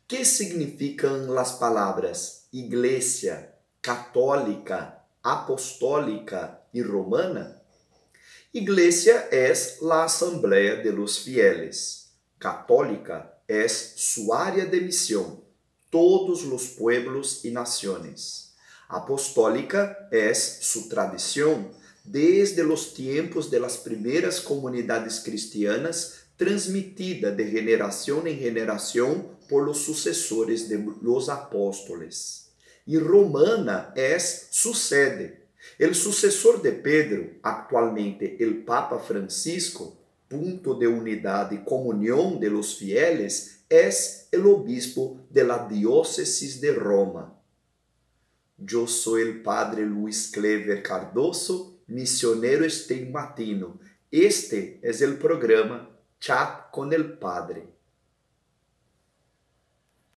¿Qué significan las palabras iglesia, católica, apostólica y romana? Iglesia es la asamblea de los fieles. Católica es su área de misión, todos los pueblos y naciones. Apostólica es su tradición, desde los tiempos de las primeras comunidades cristianas, transmitida de generación en generación por los sucesores de los apóstoles. Y romana es su sede. El sucesor de Pedro, actualmente el Papa Francisco, punto de unidad y comunión de los fieles, es el obispo de la diócesis de Roma. Yo soy el padre Luis Clever Cardoso, misionero estigmatino. Este es el programa Chat con el Padre.